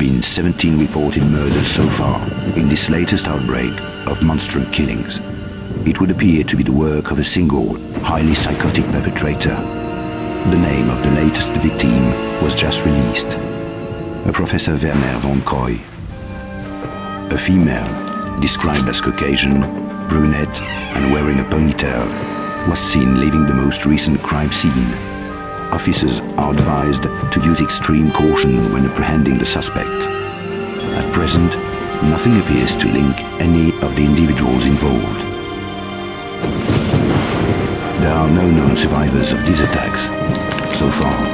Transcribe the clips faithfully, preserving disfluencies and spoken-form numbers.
been seventeen reported murders so far in this latest outbreak of monstrous killings. It would appear to be the work of a single, highly psychotic perpetrator. The name of the latest victim was just released. A Professor Werner von Croy. A female, described as Caucasian, brunette, and wearing a ponytail, was seen leaving the most recent crime scene. Officers are advised to use extreme caution when apprehending the suspect. At present, nothing appears to link any of the individuals involved. There are no known survivors of these attacks so far.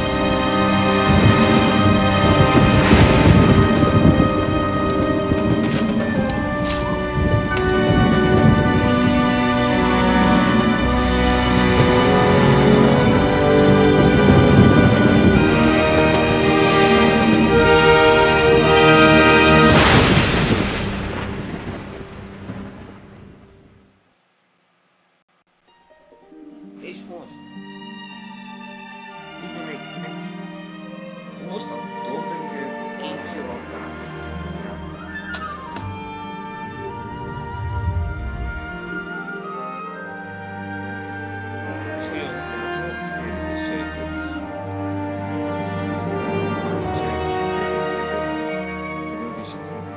És most? Mindenkinek mostantól pedig én zsivagtán kezdtem játszani. És olyan szemben félni és sejtőt is. Mindig sem szoktam.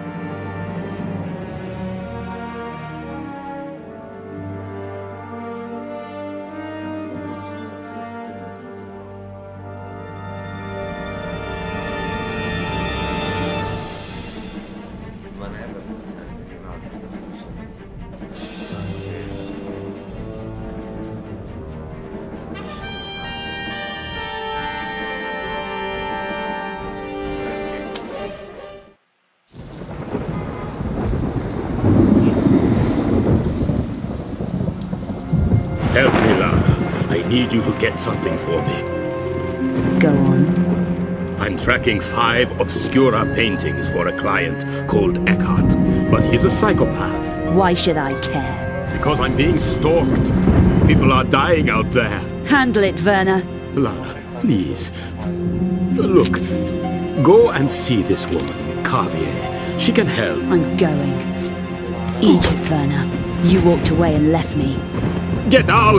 Help me, Lara. I need you to get something for me. Go on. I'm tracking five Obscura paintings for a client called Eckhart, but he's a psychopath. Why should I care? Because I'm being stalked. People are dying out there. Handle it, Werner. Lara, please. Look, go and see this woman, Carvier. She can help. I'm going. Eat it, Werner. You walked away and left me. Get out!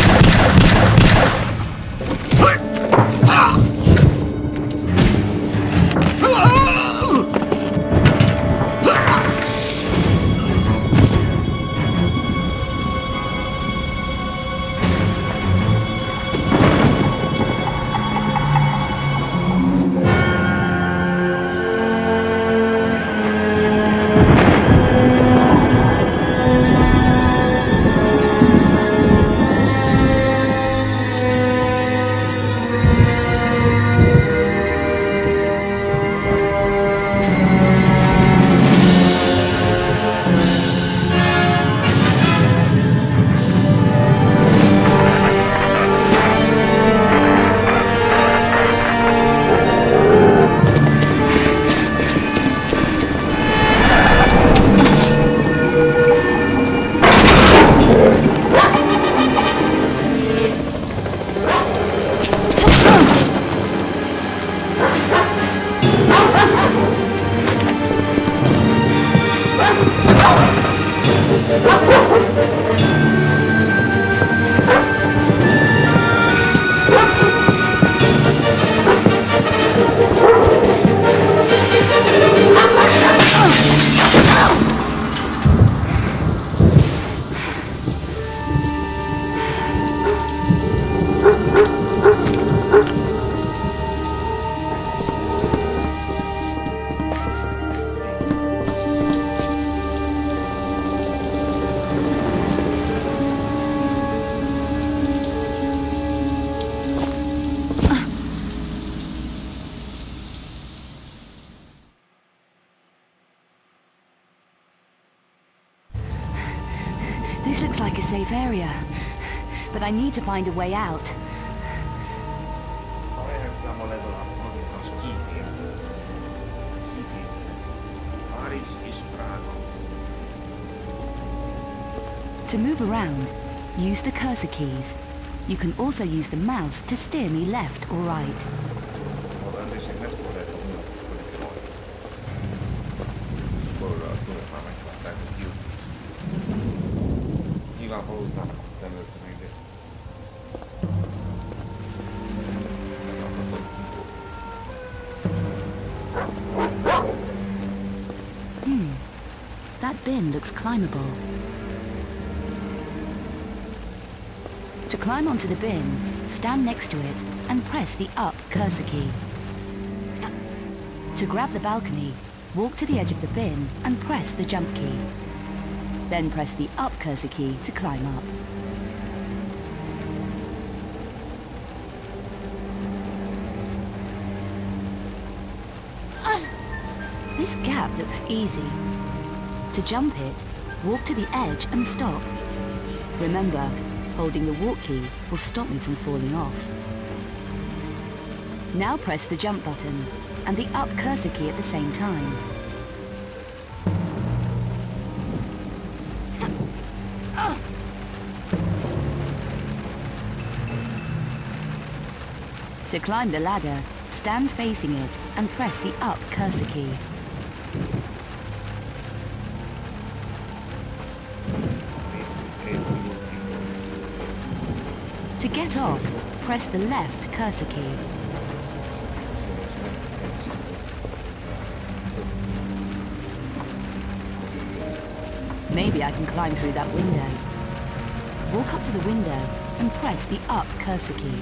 This looks like a safe area, but I need to find a way out. To move around, use the cursor keys. You can also use the mouse to steer me left or right. nyilván valóta előtte még egy... Hmm. That bin looks climbable. To climb onto the bin, stand next to it and press the up cursor key. To grab the balcony, walk to the edge of the bin and press the jump key. Then press the up cursor key to climb up. This gap looks easy. To jump it, walk to the edge and stop. Remember, holding the walk key will stop me from falling off. Now press the jump button and the up cursor key at the same time. To climb the ladder, stand facing it and press the up cursor key. To get off, press the left cursor key. Maybe I can climb through that window. Walk up to the window and press the up cursor key.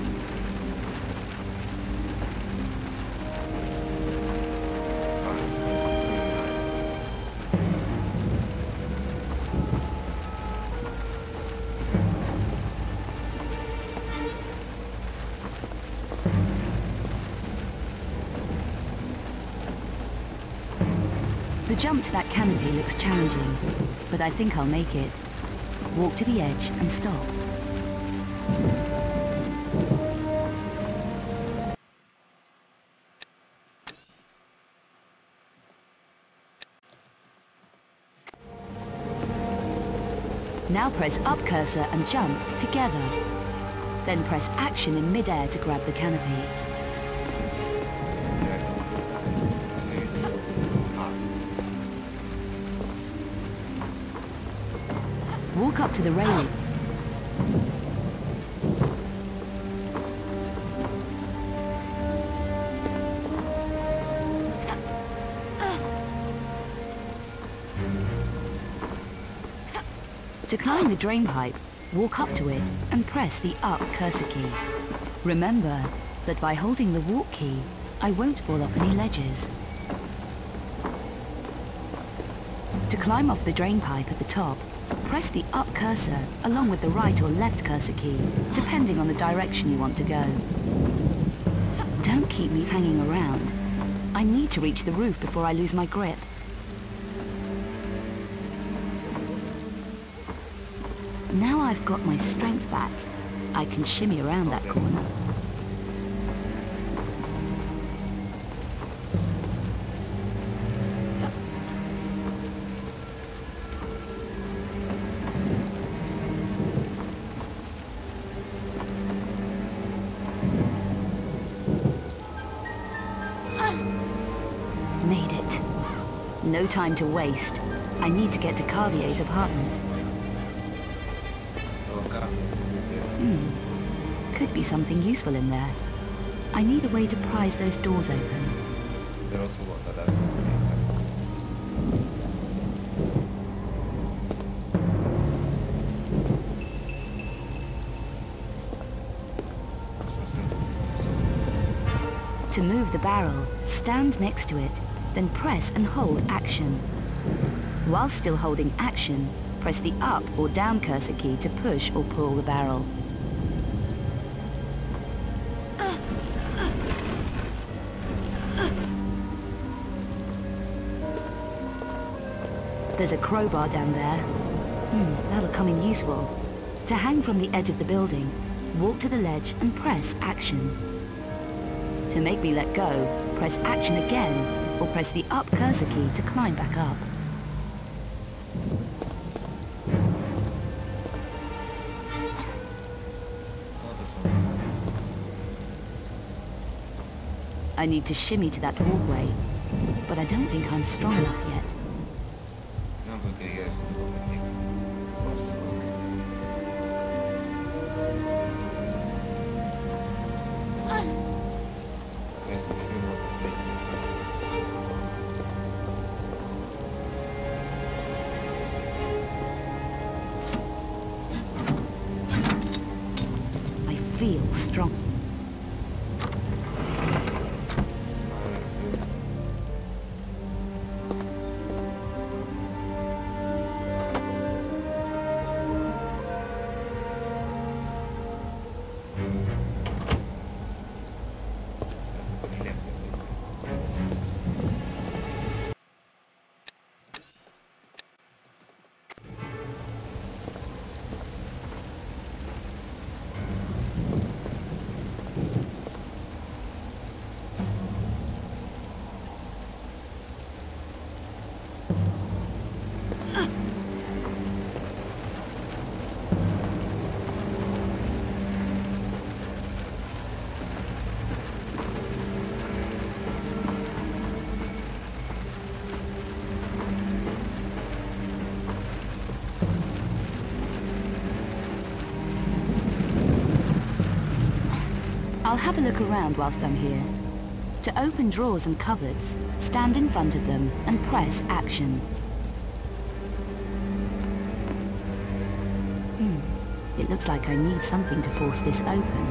The jump to that canopy looks challenging, but I think I'll make it. Walk to the edge and stop. Now press up cursor and jump together. Then press action in mid-air to grab the canopy. Walk up to the railing. To climb the drain pipe, walk up to it and press the up cursor key. Remember that by holding the walk key, I won't fall off any ledges. To climb off the drain pipe at the top, press the up cursor along with the right or left cursor key, depending on the direction you want to go. Don't keep me hanging around. I need to reach the roof before I lose my grip. Now I've got my strength back, I can shimmy around that corner. Made it. No time to waste. I need to get to Cartier's apartment. Hmm. Could be something useful in there. I need a way to prise those doors open. To move the barrel, stand next to it, then press and hold action. While still holding action, press the up or down cursor key to push or pull the barrel. There's a crowbar down there. Hmm, that'll come in useful. To hang from the edge of the building, walk to the ledge and press action. To make me let go, press action again, or press the up cursor key to climb back up. I need to shimmy to that walkway, but I don't think I'm strong enough yet. feel strong. I'll have a look around whilst I'm here. To open drawers and cupboards, stand in front of them and press action. Hmm. It looks like I need something to force this open.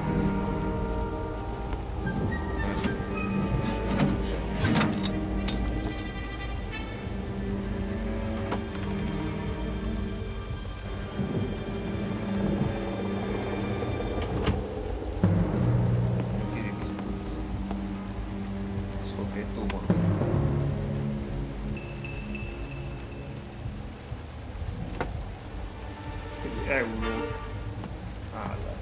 Euró állat.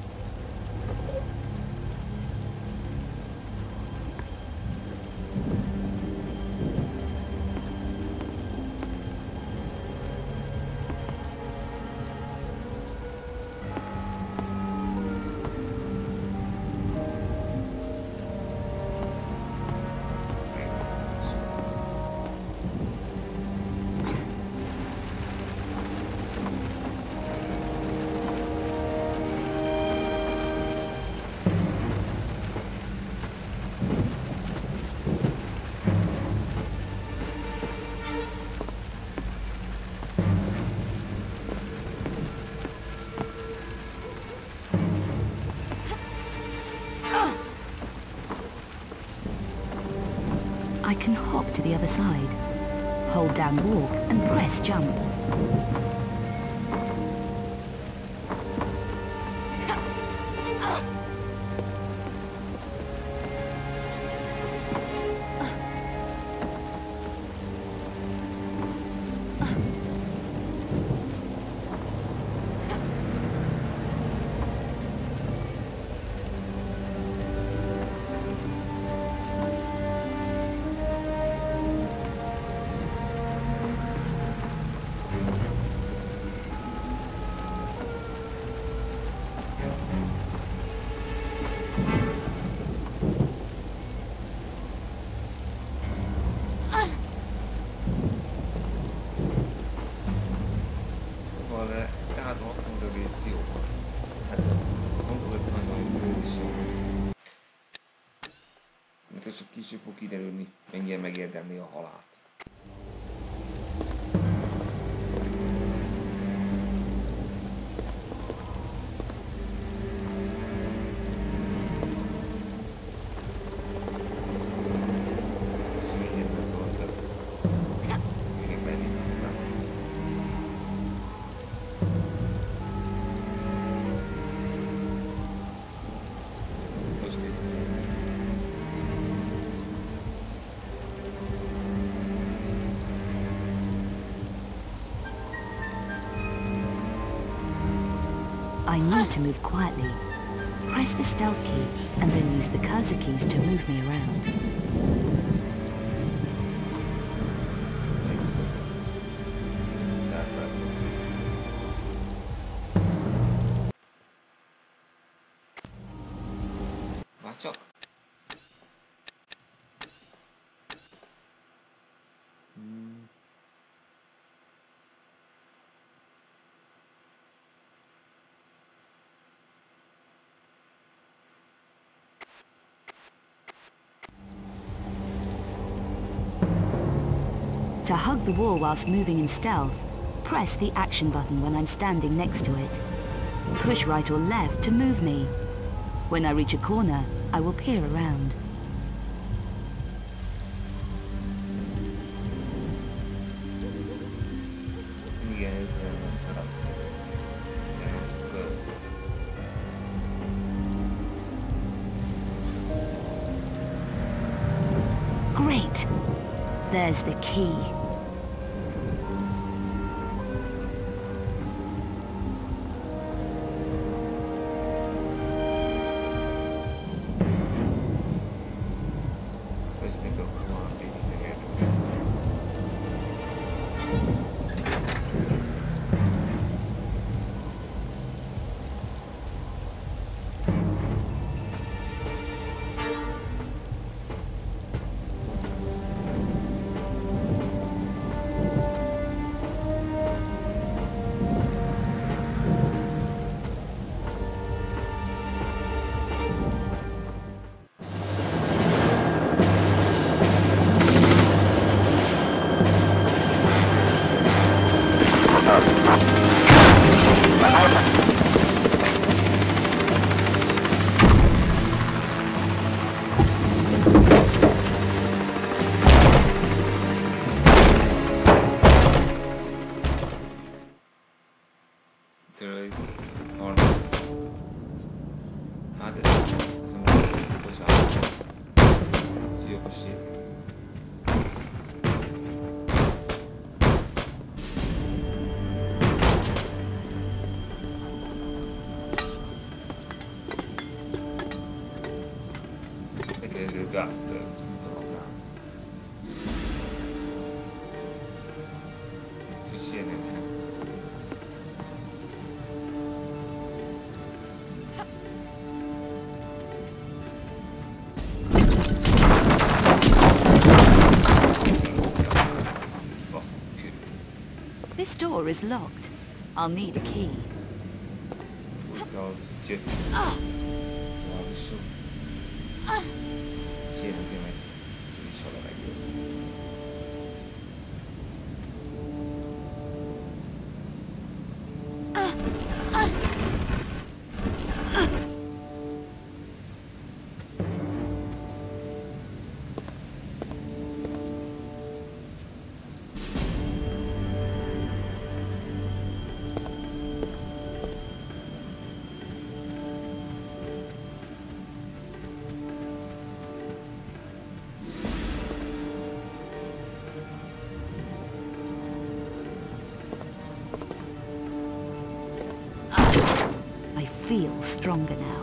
I can hop to the other side. Hold down walk and press jump. Csak később fog kiderülni, mennyire megérdemli a halált. I need to move quietly. Press the stealth key and then use the cursor keys to move me around. Már csak. Hmm. To hug the wall whilst moving in stealth, press the action button when I'm standing next to it. Push right or left to move me. When I reach a corner, I will peer around. Great! There's the key. This door is locked. I'll need a key. I feel stronger now.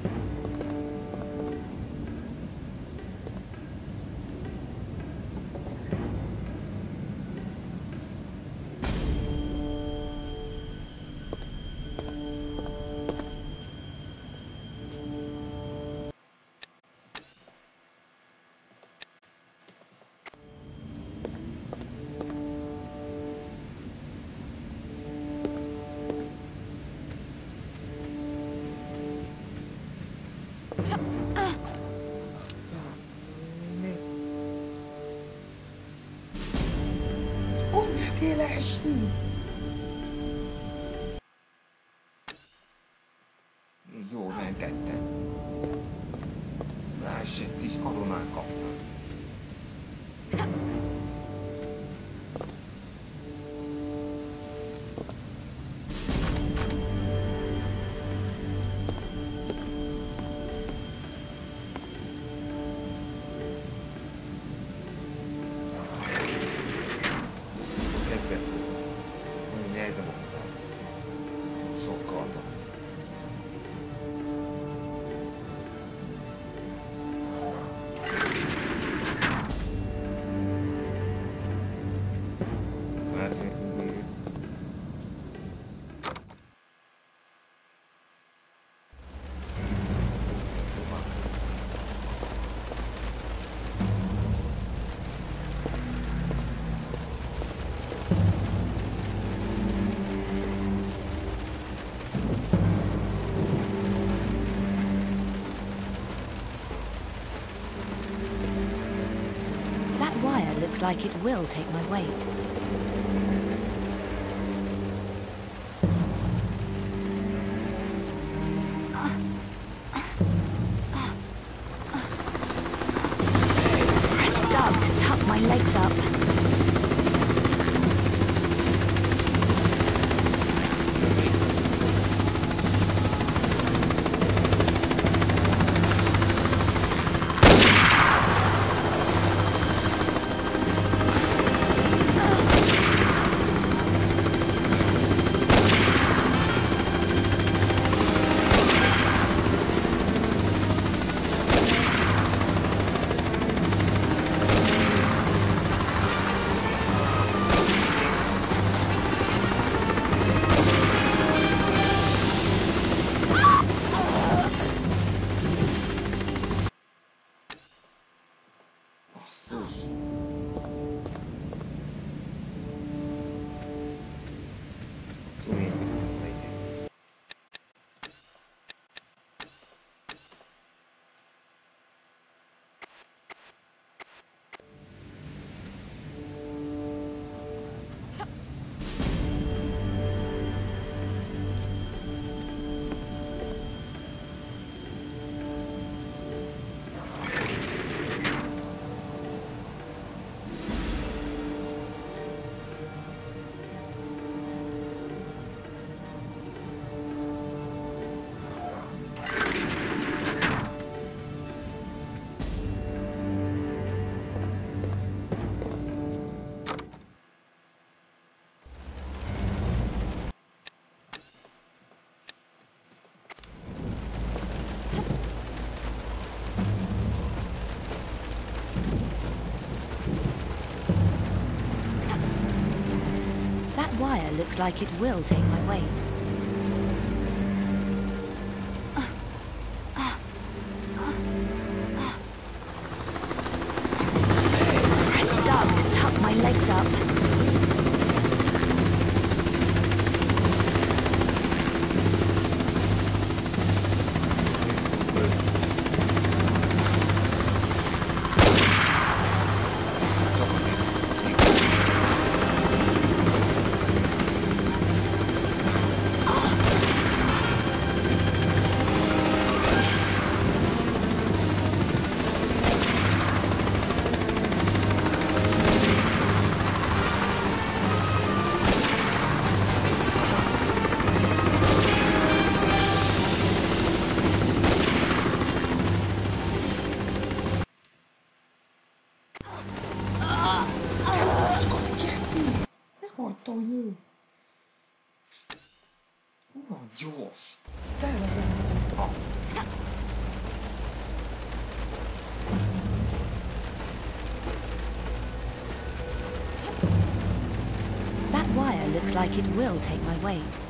مئتين وعشرين. Jó lehetettem. Ráesett is, azonnal kaptam. Looks like it will take my weight. Press dub to tuck my legs up. Wire looks like it will take my weight. Press dub to tuck my legs up. Gyors! Tényleg! wire looks like it will take my weight.